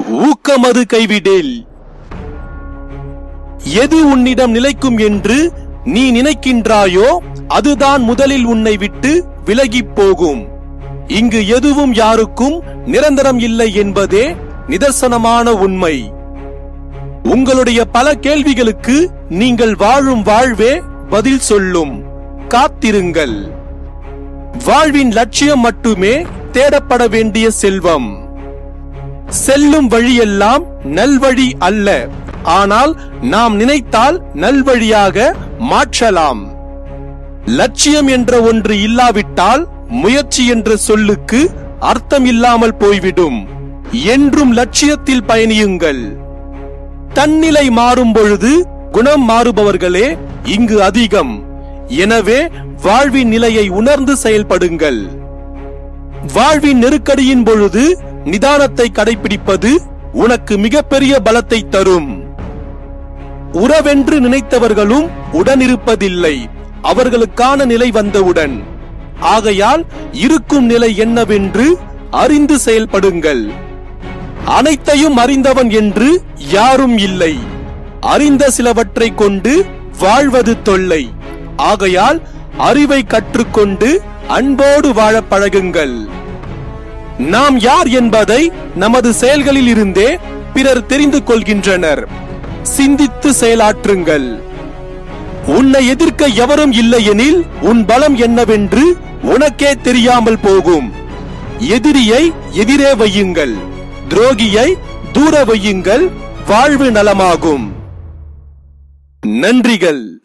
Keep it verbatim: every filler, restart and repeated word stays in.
ஊக்கமது கைவிடேல். எது உன்னிடம் நிலைக்கும் என்று நீ நினைக்கின்றாயோ அதுதான் முதலில் உன்னை விட்டு விலகிப் போகும். இங்கு எதுவும் யாருக்கும் நிரந்தரம் இல்லை என்பதே நிதர்சனமான உண்மை. உங்களுடைய பல கேள்விகளுக்கு நீங்கள் வாழும் வாழ்வே பதில் சொல்லும். காத்திருங்கள். வாழ்வின் லட்சியம் மட்டுமே தேடப்பட வேண்டிய செல்வம். செல்லும் வழியெல்லாம் நல்வழி அல்ல, ஆனால் நாம் நினைத்தால் நல்வழியாக மாற்றலாம். லட்சியம் என்ற ஒன்று இல்லாவிட்டால் முயற்சி என்ற சொல்லுக்கு அர்த்தம் இல்லாமல் போய்விடும். என்றும் லட்சியத்தில் பயணியுங்கள். தன்னிலை மாறும் பொழுது குணம் மாறுபவர்களே இங்கு அதிகம். எனவே வாழ்வின் நிலையை உணர்ந்து செயல்படுங்கள். வாழ்வின் நெருக்கடியின் பொழுது நிதானத்தை கடைபிடிப்பது உனக்கு மிகப்பெரிய பலத்தை தரும். உறவென்று நினைத்தவர்களும் உடனிருப்பதில்லை, அவர்களுக்கான நிலை வந்தவுடன். ஆகையால் இருக்கும் நிலை என்னவென்று அறிந்து செயல்படுங்கள். அனைத்தையும் அறிந்தவன் என்று யாரும் இல்லை. அறிந்த சிலவற்றை கொண்டு வாழ்வது தொல்லை. ஆகையால் அறிவை கற்றுக்கொண்டு அன்போடு வாழ பழகுங்கள். நாம் யார் என்பதை நமது செயல்களில் இருந்தே பிறர் தெரிந்து கொள்கின்றனர். சிந்தித்து செயலாற்றுங்கள். உன்னை எதிர்க்க எவரும் இல்லை எனில் உன் பலம் என்னவென்று உனக்கே தெரியாமல் போகும். எதிரியை எதிரே வையுங்கள், துரோகியை தூர வையுங்கள். வாழ்வு நலமாகும். நன்றிகள்.